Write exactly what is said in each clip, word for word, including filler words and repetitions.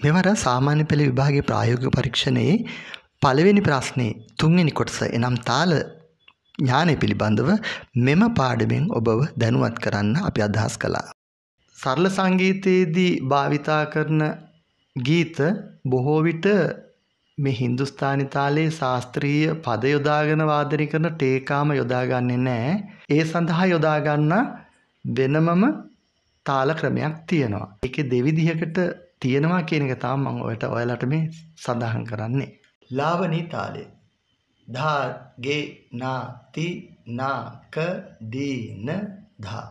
මෙවර සාමාන්‍ය පෙළ විභාගයේ ප්‍රායෝගික පරීක්ෂණයේ පළවෙනි ප්‍රශ්නේ තුන්වෙනි කොටස එනම් තාල ඥානය පිළිබඳව මෙම පාඩමෙන් ඔබව දැනුවත් කරන්න අපි අදහස් කළා. සරල සංගීතයේදී භාවිතා කරන ගීත බොහෝ විට මේ හින්දුස්තානි තාලයේ ශාස්ත්‍රීය පද යොදාගෙන වාදනය කරන ටේකාම යොදාගන්නේ නැහැ. ඒ සඳහා යොදා ගන්න වෙනමම තාල ක්‍රමයක් තියෙනවා. ඒකේ දෙවිධයකට තියෙනවා කියන එක තමයි මම ඔයාලට ඔයාලට මේ සඳහන් කරන්නේ. ලාවනී තාලය. ධා ගේ නා ති නා ක දී න ධා.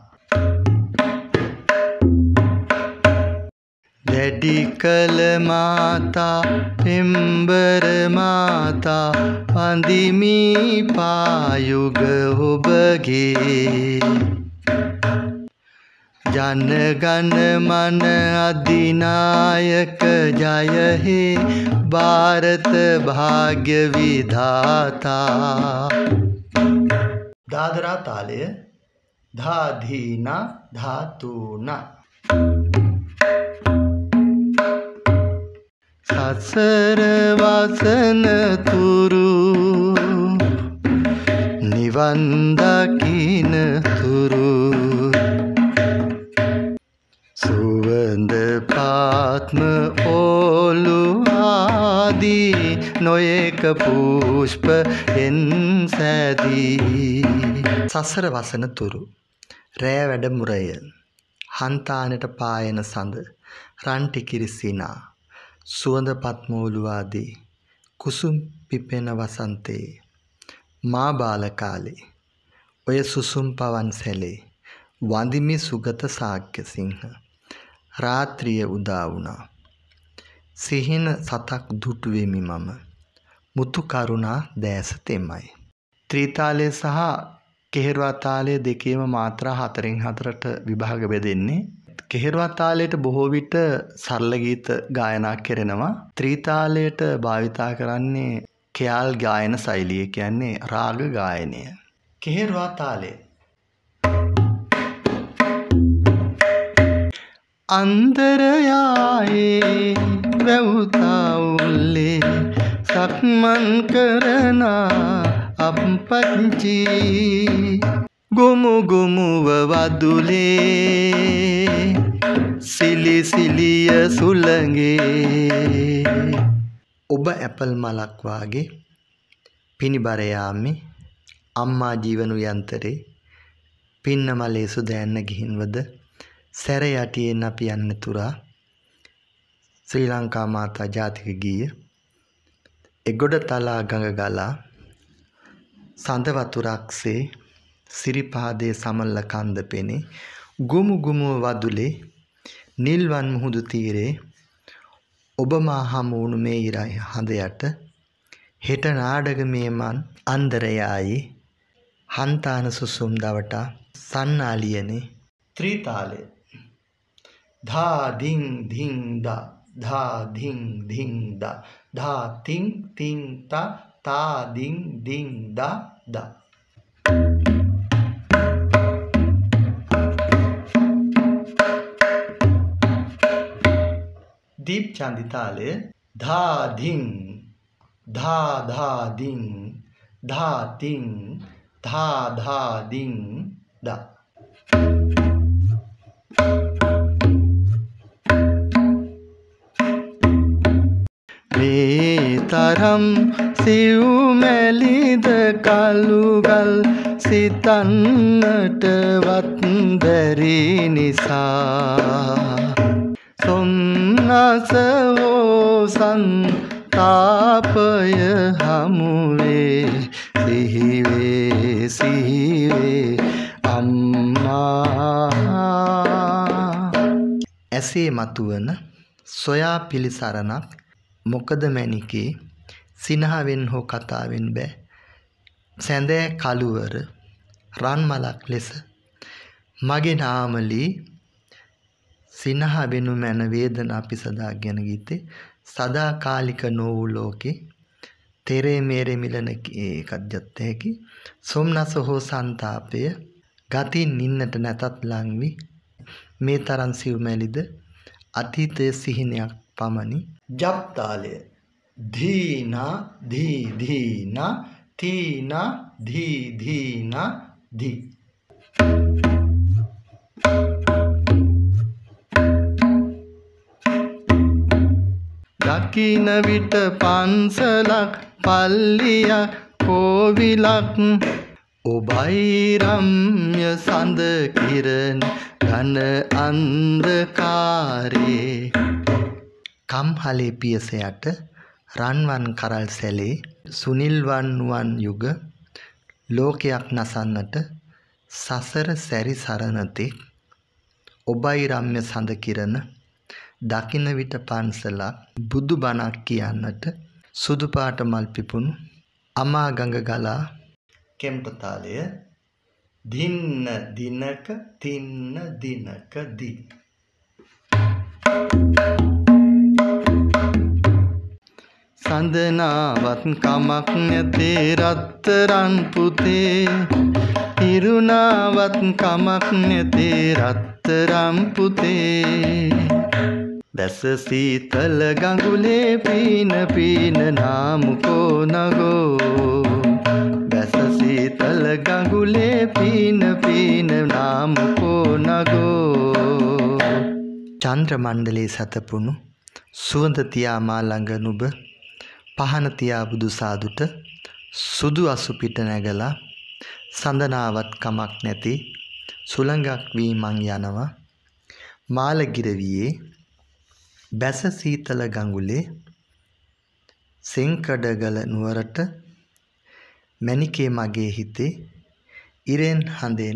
දැඩි කල මාතා පෙම්බර මාතා වඳිමි පායුග ඔබගේ ජනගණ මන අධිනායක ජය හේ ಭಾರತ ಭಾಗ್ಯ විධාතා. දාදරා තාලය. ධා ධීනා ධාතුනා. සසර වසන තුරු නිවන් දකින තුරු සුවඳ පාත්ම ඕලු ආදී නොයක පුෂ්ප එන් සැදී. සසර වසන තුරු රෑ වැඩමුරය හන්තානට පායන සඳ රන්ටි කිරිසිනා සුවඳ පත්මෝලු ආදී කුසුම් පිපෙන වසන්තේ මා බාල කාලේ ඔය සුසුම් පවන් සැලේ වඳිමි සුගත සාක්‍ය සිංහ. රාත්‍රිය උදා වුණා. සිහින සතක් දුටු වෙමි මම. මුතු කරුණා දැස තෙමයි. ත්‍රිතාලය සහ කෙහෙරුවා තාලය දෙකේම මාත්‍රා හතරෙන් හතරට විභාග බෙදෙන්නේ. කෙහෙරුවා තාලයට බොහෝ විට සරල ගීත ගායනා කෙරෙනවා. ත්‍රිතාලයට භාවිතා කරන්නේ ඛයාල් ගායන ශෛලිය කියන්නේ රාග ගායනය. කෙහෙරුවා තාලය. අන්තරයායේ වැවුතාවුල්ලේ සක්මන් කරන අප්පච්චි ගොමු ගොමුව වදුලේ සිලි සිලිය සුළඟේ. ඔබ ඇපල් මලක් වාගේ පිනිබර යාමේ අම්මා ජීවනු යන්තරේ පින්න මලේ සුදෑන්න ගිහින්වද සැර යටියෙන් අපි යන්න තුරා ශ්‍රී ලංකා මාතා ජාතික ගීය එගොඩ තලා ගඟ ගලා සඳ වතුරක්සේ සිරිපාදයේ සමල්ල කන්ද පෙනේ ගුමු ගුමුව වදුලේ නිල්වන් මුහුදු තීරේ ඔබ මා හමු වුණු මේ ඉරයි හඳ යට හෙට නාඩගමේ මන් අන්දරයායි හන්තාන සුසුම් දවටා සන්නාලියනේ. ත්‍රිතාලය. ධා දින් දින් දා ධා දින් දින් දා ධා තින් තින් තා තා දින් දින් දා දා. දීප් චන්දි තාලය. ධා දින් ධා ධා දින් ධා තින් ධා ධා දින් දා. මේ තරම් සිව්මැලිද කළුගල් සිතන්නටවත් බැරි නිසා සොම්නස හෝසන් තාපය හමුවේ සිහිවේ සිහිවේ අම්මා. ඇසේ මතුවන සොයා පිළිසරණක් මොකද මැණිකේ සිනහවෙන් හෝ කතාවෙන් බෑ. සැඳෑ කළුවර රන් මලක් ලෙස මගේ නාමලී සිනහ වෙනු මැන වේදනා පිසදා ගැන ගීතේ සදාකාලික නොවූ ලෝකේ තෙරේ මේරේ මිලන එකක් ජත් හැකි සොම්නස හෝ සන්තාපය ගතින් නින්නට නැතත් ලංවි මේ තරම් සිව්මැලිද අතීතයේ සිහිනයක් පමණි. ජප් තාලය ධීනා ධී ධීනා තීනා ධී ධීනා ධී. දකින විට පන්සලක් පල්ලියක් කෝවිලක් ඔබයි රම්‍ය සඳ කිරණ ඝන අන්ධකාරේ. කම්හලේ පියසයට රන්වන් කරල් සැලේ සුනිල්වන් වන් යුග ලෝකයක් නසන්නට සසර සැරි සරණතෙක් ඔබයි රම්‍ය සඳ කිරණ දකින විට පන්සලක් බුදු බණක් කියන්නට සුදු පාට මල් පිපුණු අමා ගඟ ගලා. කෙම්ප තාලය දින්න දිනක තින්න දිනක දී. සඳනාවත් කමක් නැතේ රත්තරන් පුතේ ඉරුණාවත් කමක් නැතේ රත්තරන් පුතේ. දැස සීතල ගඟුලේ පීන පීන නාමුකෝ නගෝ. දැස සීතල ගඟුලේ පීන පීන නාමුකෝ නගෝ. චන්ද්‍ර මණ්ඩලේ සතපුණු සුවඳ තියා මා ළඟ නුඹ පහන තියා බුදු සාදුට සුදු අසු පිට නැගලා සඳනාවත් කමක් නැති සුළඟක් වී මං යනවා. මාලගිරවියේ බැස සීතල ගඟුලේ සෙන්කඩගල නුවරට මැණිකේ මගේ හිතේ ඉරෙන් හඳෙන්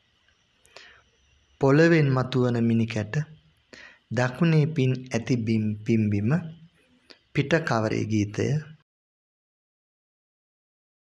පොළවෙන් මතුවන මිනිකැට දකුණේ පින් ඇති බිම් පිම්බිම පිට කවරේ ගීතය